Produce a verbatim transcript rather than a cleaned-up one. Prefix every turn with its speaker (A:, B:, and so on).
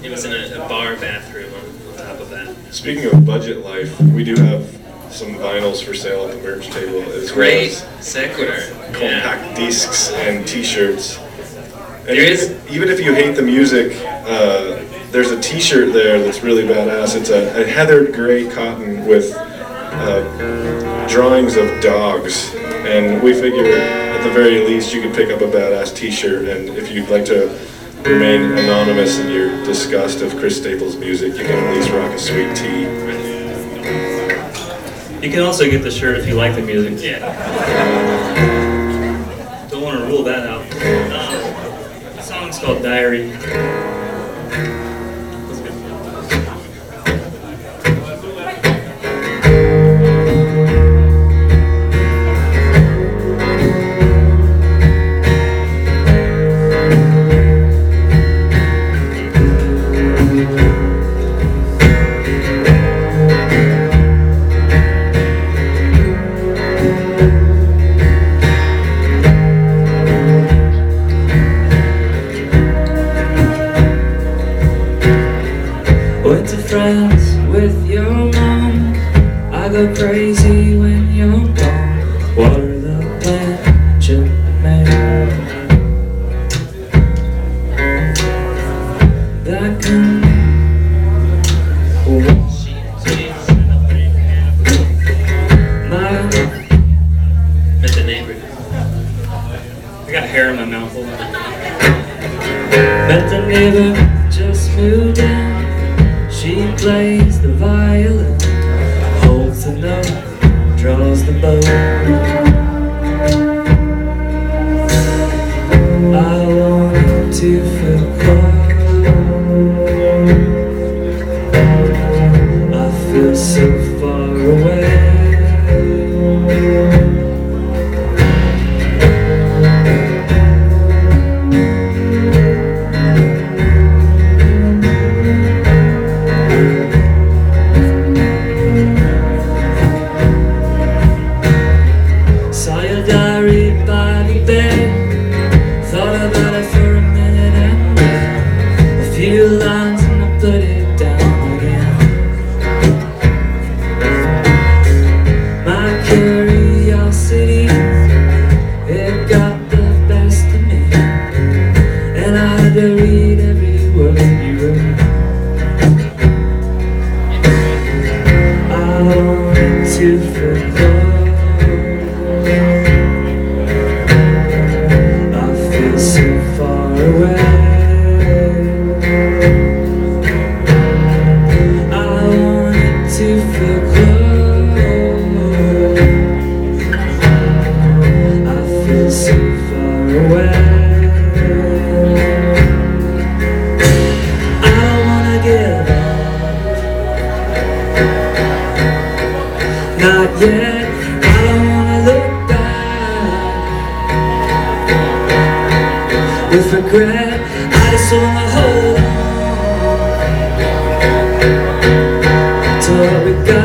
A: It was in a, a bar bathroom on, on top of that.
B: Speaking of budget life, we do have some vinyls for sale at the merch table as
A: Great
B: well as
A: sequitur.
B: compact
A: Yeah.
B: discs and T-shirts. And
A: There
B: even,
A: is-
B: even if you hate the music, uh, there's a T-shirt there that's really badass. It's a, a heathered gray cotton with uh, drawings of dogs, and we figure at the very least you could pick up a badass T-shirt. And if you'd like to remain anonymous in your disgust of Chris Staples' music, you can at least rock a sweet tee.
C: You can also get the shirt if you like the music.
A: Yeah.
C: Don't want to rule that out. Um, the song's called Diary.
D: Went to France with your mom. I go crazy when you're gone. Water the plant you made. That can my
A: Met the neighbor.
C: I got hair in my mouth. Hold on.
D: met the neighbor, just moved in. She plays the violin, holds the note, draws the bow. I want to feel quiet. I feel so far away. Saw your diary by the bed. Thought about it for a minute and read a few lines and I put it down again. My curiosity, it got the best of me, and I had to read every word you wrote. I wanted to forget. I feel so far away. I wanted to feel close. I feel so far away. I don't wanna give up. Not yet. I don't wanna look back with regret. I just wanna hold on to what we got.